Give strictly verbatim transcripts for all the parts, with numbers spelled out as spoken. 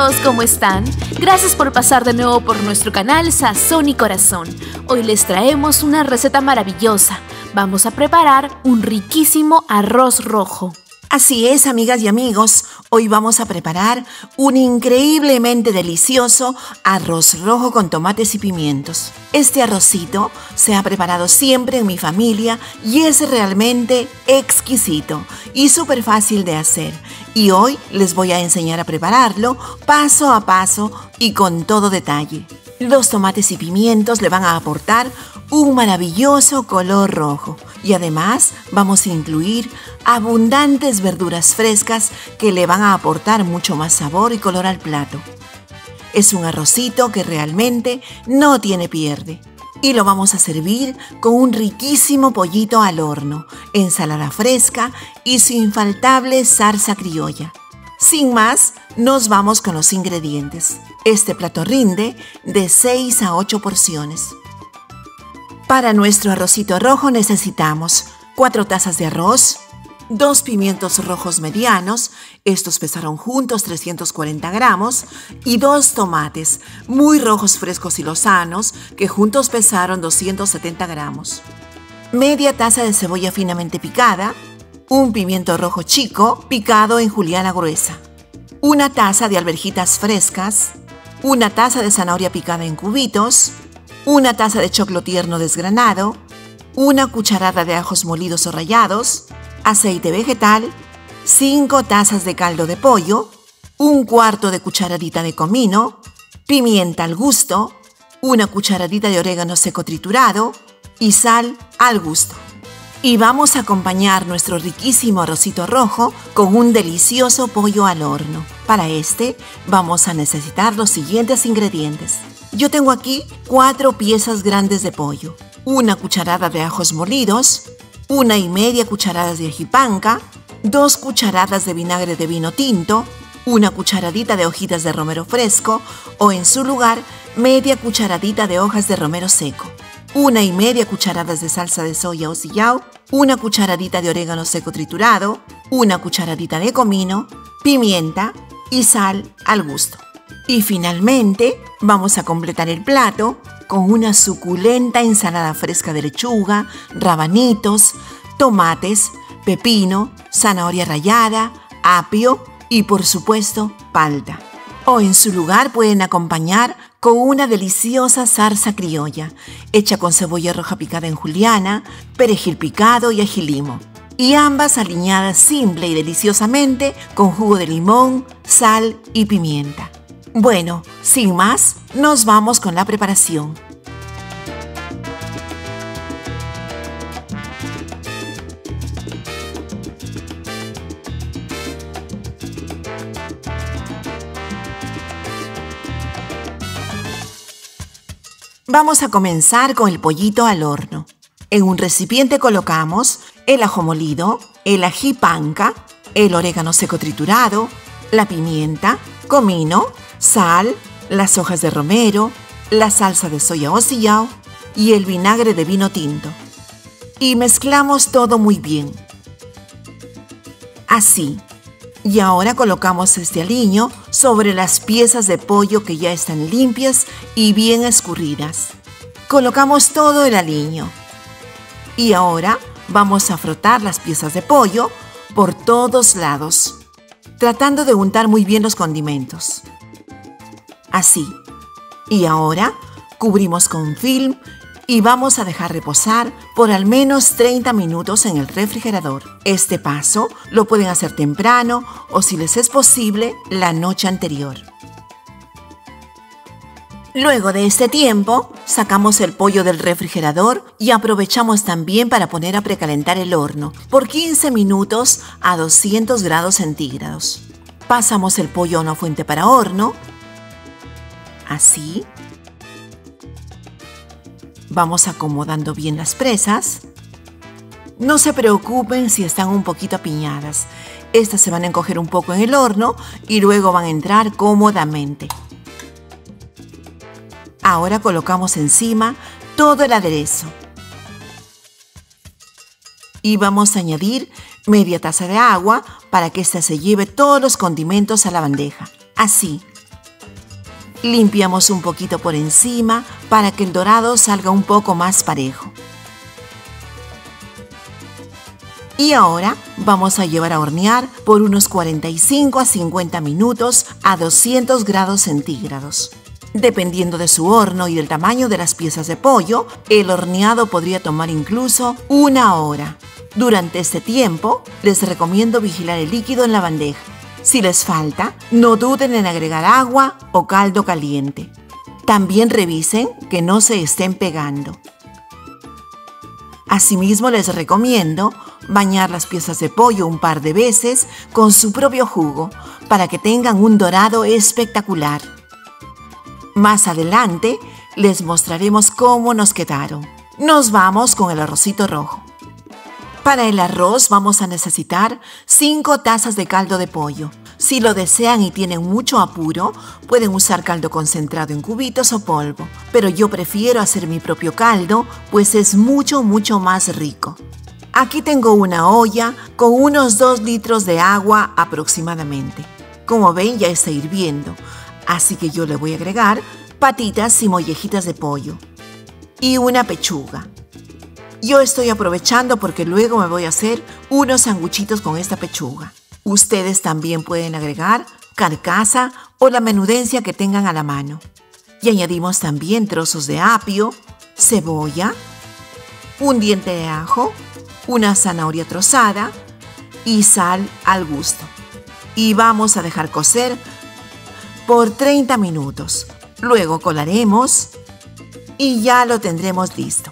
todos, ¿cómo están? Gracias por pasar de nuevo por nuestro canal Sazón y Corazón. Hoy les traemos una receta maravillosa. Vamos a preparar un riquísimo arroz rojo. Así es, amigas y amigos, hoy vamos a preparar un increíblemente delicioso arroz rojo con tomates y pimientos. Este arrocito se ha preparado siempre en mi familia y es realmente exquisito y súper fácil de hacer. Y hoy les voy a enseñar a prepararlo paso a paso y con todo detalle. Los tomates y pimientos le van a aportar un maravilloso color rojo y además vamos a incluir abundantes verduras frescas que le van a aportar mucho más sabor y color al plato. Es un arrocito que realmente no tiene pierde. Y lo vamos a servir con un riquísimo pollito al horno, ensalada fresca y su infaltable salsa criolla. Sin más, nos vamos con los ingredientes. Este plato rinde de seis a ocho porciones. Para nuestro arrocito rojo necesitamos cuatro tazas de arroz, dos pimientos rojos medianos, estos pesaron juntos trescientos cuarenta gramos, y dos tomates muy rojos frescos y lozanos que juntos pesaron doscientos setenta gramos. Media taza de cebolla finamente picada, un pimiento rojo chico picado en juliana gruesa, una taza de alverjitas frescas, una taza de zanahoria picada en cubitos, una taza de choclo tierno desgranado, una cucharada de ajos molidos o rallados, aceite vegetal, cinco tazas de caldo de pollo, un cuarto de cucharadita de comino, pimienta al gusto, una cucharadita de orégano seco triturado y sal al gusto. Y vamos a acompañar nuestro riquísimo arrocito rojo con un delicioso pollo al horno. Para este vamos a necesitar los siguientes ingredientes. Yo tengo aquí cuatro piezas grandes de pollo, una cucharada de ajos molidos, una y media cucharadas de ají panca, dos cucharadas de vinagre de vino tinto, una cucharadita de hojitas de romero fresco o en su lugar media cucharadita de hojas de romero seco, una y media cucharadas de salsa de soya o sillao, una cucharadita de orégano seco triturado, una cucharadita de comino, pimienta y sal al gusto. Y finalmente vamos a completar el plato con una suculenta ensalada fresca de lechuga, rabanitos, tomates, pepino, zanahoria rallada, apio y por supuesto palta. O en su lugar pueden acompañar con una deliciosa salsa criolla, hecha con cebolla roja picada en juliana, perejil picado y ají limo. Y ambas aliñadas simple y deliciosamente con jugo de limón, sal y pimienta. Bueno, sin más, nos vamos con la preparación. Vamos a comenzar con el pollito al horno. En un recipiente colocamos el ajo molido, el ají panca, el orégano seco triturado, la pimienta, comino, sal, las hojas de romero, la salsa de soya o sillao y el vinagre de vino tinto. Y mezclamos todo muy bien. Así. Y ahora colocamos este aliño sobre las piezas de pollo que ya están limpias y bien escurridas. Colocamos todo el aliño. Y ahora vamos a frotar las piezas de pollo por todos lados, tratando de untar muy bien los condimentos. Así. Y ahora cubrimos con film y vamos a dejar reposar por al menos treinta minutos en el refrigerador. Este paso lo pueden hacer temprano o, si les es posible, la noche anterior. Luego de este tiempo, sacamos el pollo del refrigerador y aprovechamos también para poner a precalentar el horno por quince minutos a doscientos grados centígrados. Pasamos el pollo a una fuente para horno. Así. Vamos acomodando bien las presas. No se preocupen si están un poquito apiñadas. Estas se van a encoger un poco en el horno y luego van a entrar cómodamente. Ahora colocamos encima todo el aderezo. Y vamos a añadir media taza de agua para que ésta se lleve todos los condimentos a la bandeja. Así. Limpiamos un poquito por encima para que el dorado salga un poco más parejo. Y ahora vamos a llevar a hornear por unos cuarenta y cinco a cincuenta minutos a doscientos grados centígrados. Dependiendo de su horno y del tamaño de las piezas de pollo, el horneado podría tomar incluso una hora. Durante este tiempo, les recomiendo vigilar el líquido en la bandeja. Si les falta, no duden en agregar agua o caldo caliente. También revisen que no se estén pegando. Asimismo, les recomiendo bañar las piezas de pollo un par de veces con su propio jugo para que tengan un dorado espectacular. Más adelante les mostraremos cómo nos quedaron. Nos vamos con el arrocito rojo. Para el arroz vamos a necesitar cinco tazas de caldo de pollo. Si lo desean y tienen mucho apuro, pueden usar caldo concentrado en cubitos o polvo, pero yo prefiero hacer mi propio caldo, pues es mucho, mucho más rico. Aquí tengo una olla con unos dos litros de agua aproximadamente. Como ven, ya está hirviendo, así que yo le voy a agregar patitas y mollejitas de pollo y una pechuga. Yo estoy aprovechando porque luego me voy a hacer unos sanguchitos con esta pechuga. Ustedes también pueden agregar carcasa o la menudencia que tengan a la mano. Y añadimos también trozos de apio, cebolla, un diente de ajo, una zanahoria trozada y sal al gusto. Y vamos a dejar cocer por treinta minutos. Luego colaremos y ya lo tendremos listo.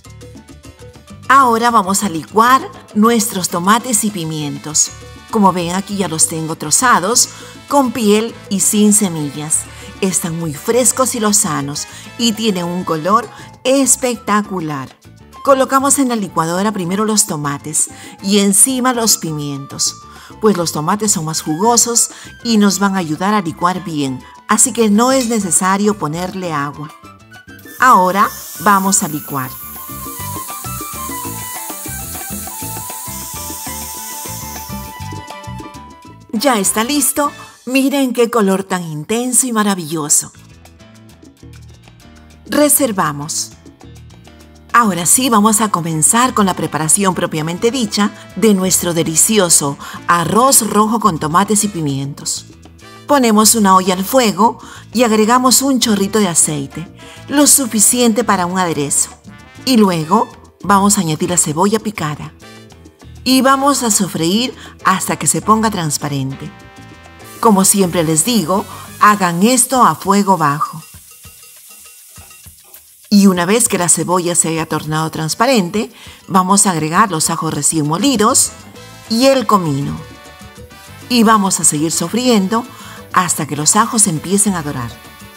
Ahora vamos a licuar nuestros tomates y pimientos. Como ven, aquí ya los tengo trozados, con piel y sin semillas. Están muy frescos y lozanos y tienen un color espectacular. Colocamos en la licuadora primero los tomates y encima los pimientos, pues los tomates son más jugosos y nos van a ayudar a licuar bien, así que no es necesario ponerle agua. Ahora vamos a licuar. Ya está listo. Miren qué color tan intenso y maravilloso. Reservamos. Ahora sí, vamos a comenzar con la preparación propiamente dicha de nuestro delicioso arroz rojo con tomates y pimientos. Ponemos una olla al fuego y agregamos un chorrito de aceite, lo suficiente para un aderezo. Y luego vamos a añadir la cebolla picada. Y vamos a sofreír hasta que se ponga transparente. Como siempre les digo, hagan esto a fuego bajo. Y una vez que la cebolla se haya tornado transparente, vamos a agregar los ajos recién molidos y el comino. Y vamos a seguir sofriendo hasta que los ajos empiecen a dorar.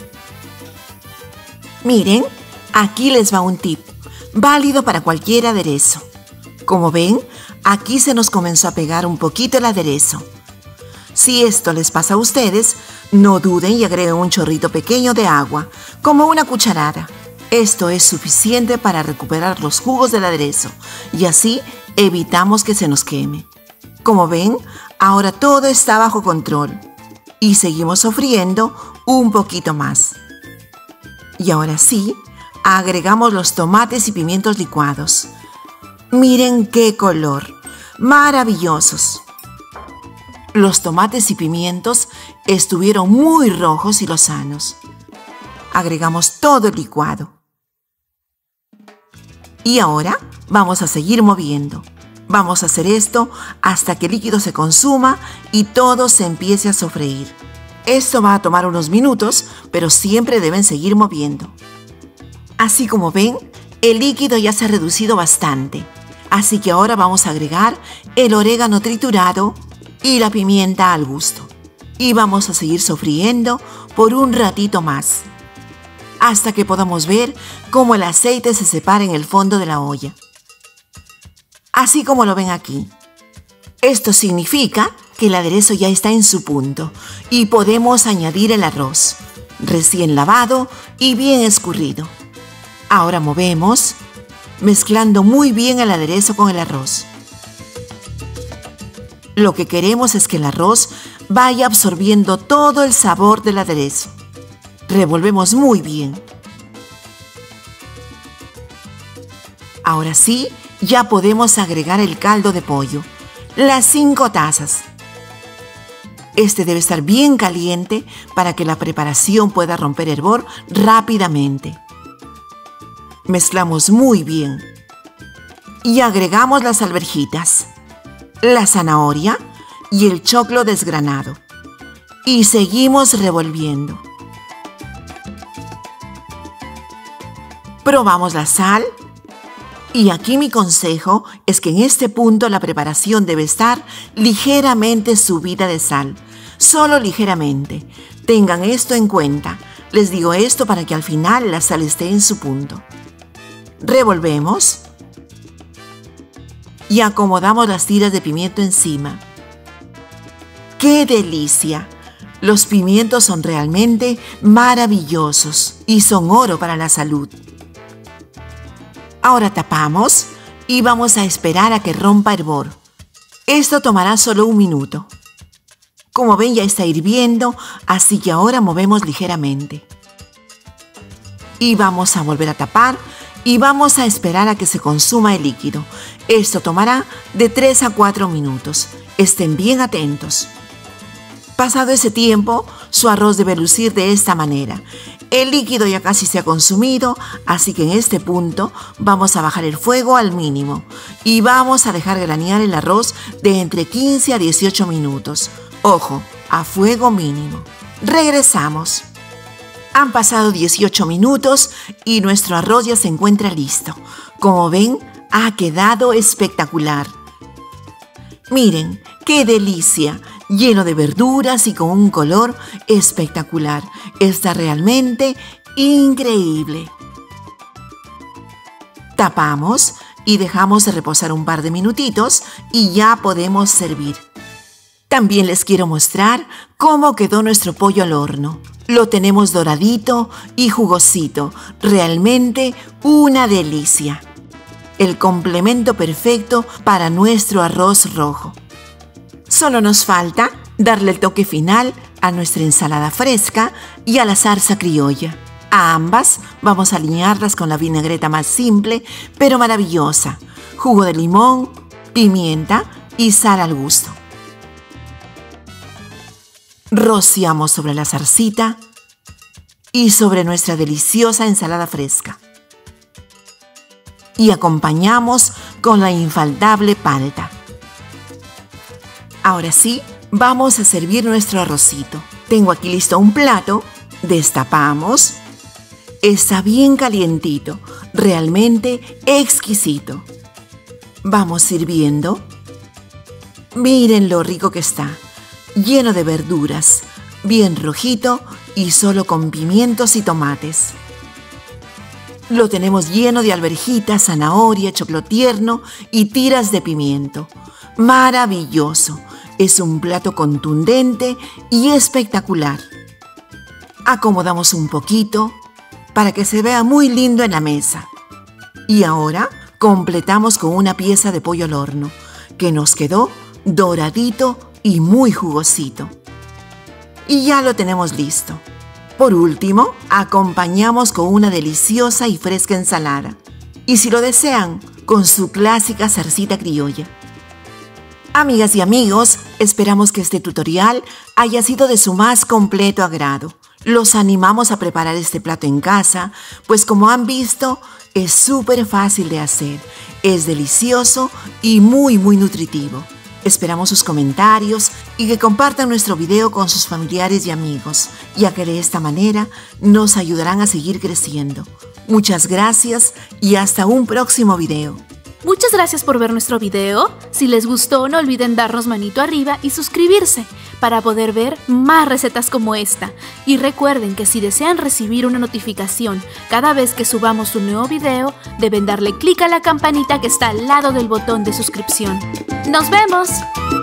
Miren, aquí les va un tip, válido para cualquier aderezo. Como ven, aquí se nos comenzó a pegar un poquito el aderezo. Si esto les pasa a ustedes, no duden y agreguen un chorrito pequeño de agua, como una cucharada. Esto es suficiente para recuperar los jugos del aderezo y así evitamos que se nos queme. Como ven, ahora todo está bajo control y seguimos sofriendo un poquito más. Y ahora sí, agregamos los tomates y pimientos licuados. Miren qué color, maravillosos. Los tomates y pimientos estuvieron muy rojos y lozanos. Agregamos todo el licuado. Y ahora vamos a seguir moviendo. Vamos a hacer esto hasta que el líquido se consuma y todo se empiece a sofreír. Esto va a tomar unos minutos, pero siempre deben seguir moviendo. Así como ven, el líquido ya se ha reducido bastante. Así que ahora vamos a agregar el orégano triturado y la pimienta al gusto. Y vamos a seguir sofriendo por un ratito más, hasta que podamos ver cómo el aceite se separa en el fondo de la olla. Así como lo ven aquí. Esto significa que el aderezo ya está en su punto y podemos añadir el arroz, recién lavado y bien escurrido. Ahora movemos, mezclando muy bien el aderezo con el arroz. Lo que queremos es que el arroz vaya absorbiendo todo el sabor del aderezo. Revolvemos muy bien. Ahora sí, ya podemos agregar el caldo de pollo, las cinco tazas. Este debe estar bien caliente para que la preparación pueda romper hervor rápidamente. Mezclamos muy bien. Y agregamos las alverjitas, la zanahoria y el choclo desgranado. Y seguimos revolviendo. Probamos la sal. Y aquí mi consejo es que en este punto la preparación debe estar ligeramente subida de sal. Solo ligeramente. Tengan esto en cuenta. Les digo esto para que al final la sal esté en su punto. Revolvemos. Y acomodamos las tiras de pimiento encima. ¡Qué delicia! Los pimientos son realmente maravillosos y son oro para la salud. Ahora tapamos y vamos a esperar a que rompa hervor. Esto tomará solo un minuto. Como ven, ya está hirviendo, así que ahora movemos ligeramente. Y vamos a volver a tapar y vamos a esperar a que se consuma el líquido. Esto tomará de tres a cuatro minutos. Estén bien atentos. Pasado ese tiempo, su arroz debe lucir de esta manera. El líquido ya casi se ha consumido, así que en este punto vamos a bajar el fuego al mínimo y vamos a dejar granear el arroz de entre quince a dieciocho minutos. Ojo, a fuego mínimo. Regresamos. Han pasado dieciocho minutos y nuestro arroz ya se encuentra listo. Como ven, ha quedado espectacular. Miren, qué delicia. Lleno de verduras y con un color espectacular. Está realmente increíble. Tapamos y dejamos de reposar un par de minutitos y ya podemos servir. También les quiero mostrar cómo quedó nuestro pollo al horno. Lo tenemos doradito y jugosito. Realmente una delicia. El complemento perfecto para nuestro arroz rojo. Solo nos falta darle el toque final a nuestra ensalada fresca y a la salsa criolla. A ambas vamos a alinearlas con la vinagreta más simple, pero maravillosa. Jugo de limón, pimienta y sal al gusto. Rociamos sobre la salsita y sobre nuestra deliciosa ensalada fresca. Y acompañamos con la infaltable palta. Ahora sí, vamos a servir nuestro arrocito. Tengo aquí listo un plato. Destapamos. Está bien calientito, realmente exquisito. Vamos sirviendo. Miren lo rico que está. Lleno de verduras, bien rojito y solo con pimientos y tomates. Lo tenemos lleno de alverjitas, zanahoria, choclo tierno y tiras de pimiento. Maravilloso. Es un plato contundente y espectacular. Acomodamos un poquito para que se vea muy lindo en la mesa. Y ahora completamos con una pieza de pollo al horno, que nos quedó doradito y muy jugosito. Y ya lo tenemos listo. Por último, acompañamos con una deliciosa y fresca ensalada. Y si lo desean, con su clásica salsita criolla. Amigas y amigos, esperamos que este tutorial haya sido de su más completo agrado. Los animamos a preparar este plato en casa, pues como han visto, es súper fácil de hacer, es delicioso y muy muy nutritivo. Esperamos sus comentarios y que compartan nuestro video con sus familiares y amigos, ya que de esta manera nos ayudarán a seguir creciendo. Muchas gracias y hasta un próximo video. Muchas gracias por ver nuestro video. Si les gustó, no olviden darnos manito arriba y suscribirse para poder ver más recetas como esta. Y recuerden que si desean recibir una notificación cada vez que subamos un nuevo video, deben darle clic a la campanita que está al lado del botón de suscripción. ¡Nos vemos!